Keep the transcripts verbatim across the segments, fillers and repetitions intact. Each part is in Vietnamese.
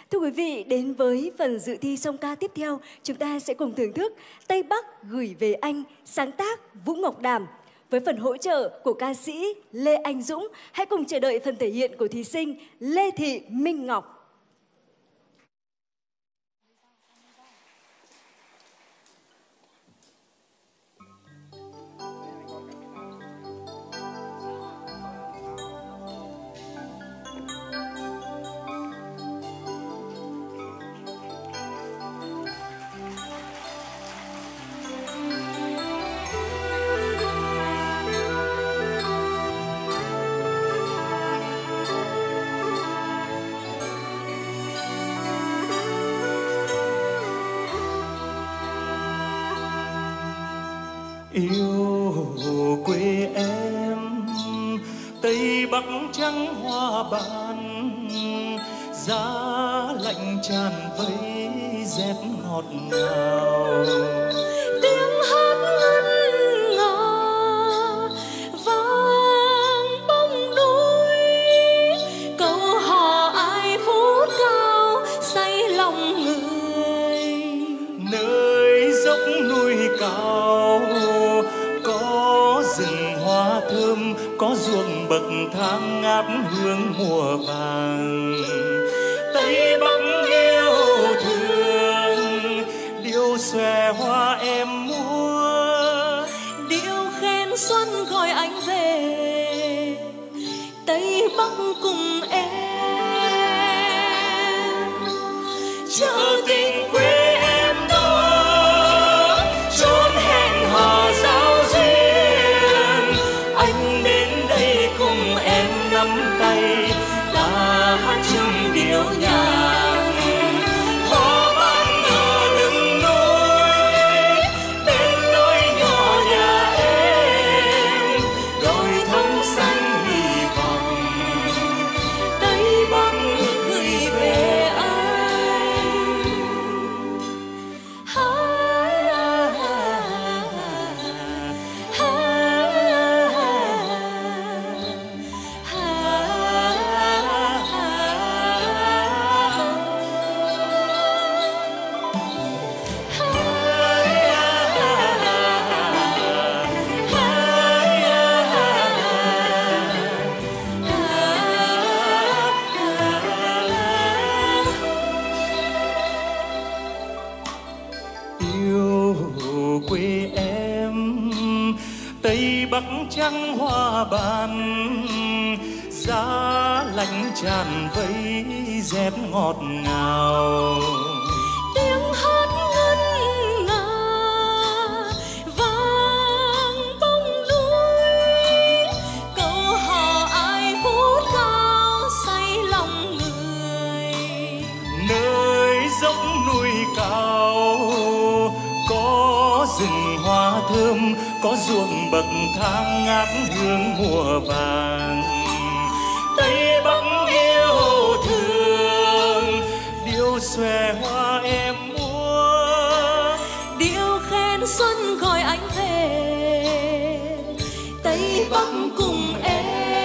Thưa quý vị, đến với phần dự thi song ca tiếp theo, chúng ta sẽ cùng thưởng thức Tây Bắc gửi về anh, sáng tác Vũ Ngọc Đảm. Với phần hỗ trợ của ca sĩ Lê Anh Dũng, hãy cùng chờ đợi phần thể hiện của thí sinh Lê Thị Minh Ngọc. Yêu quê em Tây Bắc trắng hoa ban, giá lạnh tràn vây rét ngọt ngào. Tiếng hát ngân nga vang bóng núi, câu hò ai phút cao say lòng người. Nơi dốc núi cao có rừng hoa thơm, có ruộng bậc thang ngát hương mùa vàng. Tây Bắc yêu thương, điệu xòe hoa em múa, điệu khen xuân gọi anh về. Tây Bắc cùng em chờ tình quê em đó, chốn hẹn hò giao duyên. Anh đến đây cùng em nắm tay, ta hát chung điệu nhạc. Hoa ban ở lưng núi, bên lối nhỏ nhà em, đồi thông xanh hy vọng. Tây Bắc gửi về anh. Yêu quê em Tây Bắc trắng hoa ban, giá lạnh tràn vây rét ngọt ngào. Tiếng hát ngân nga vang bóng núi, câu hò ai phút cao say lòng người. Nơi dốc núi cao có rừng hoa thơm, có ruộng bậc thang ngát hương mùa vàng. Tây Bắc yêu thương, điệu xòe hoa em múa, Điệu khen xuân gọi anh về. Tây Bắc cùng em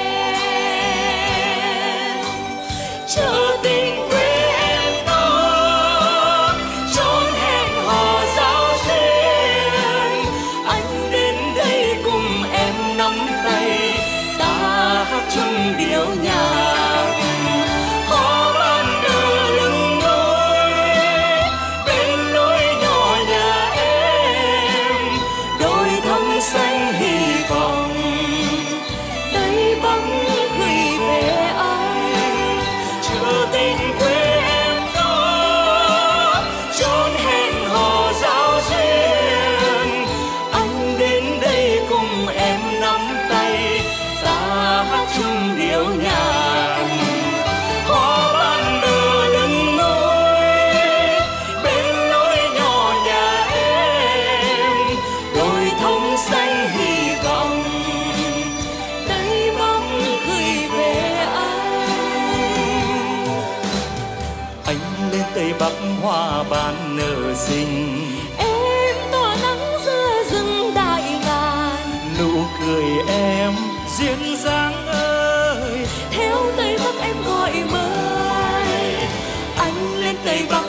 chờ tình quê em đó, chốn hẹn hò giao duyên. Anh đến đây cùng em nắm tay, ta hát chung điệu nhạc. Hoa ban ở lưng núi, bên lối nhỏ nhà em, đồi thông xanh hy vọng. Tây Bắc gửi về anh. Chờ tình quê em đó, chốn hẹn hò giao duyên. Anh đến đây cùng em nắm tay, ta hát chung điệu nhạc. Hoa ban ở lưng núi, bên lối nhỏ nhà em, đồi thông xanh hy vọng. Tây Bắc gửi về anh. Anh lên Tây Bắc hoa ban nở xinh, Em tỏa nắng giữa rừng đại ngàn. nụ cười em duyên dáng ơi. Theo Tây Bắc em gọi mời anh Tây Bắc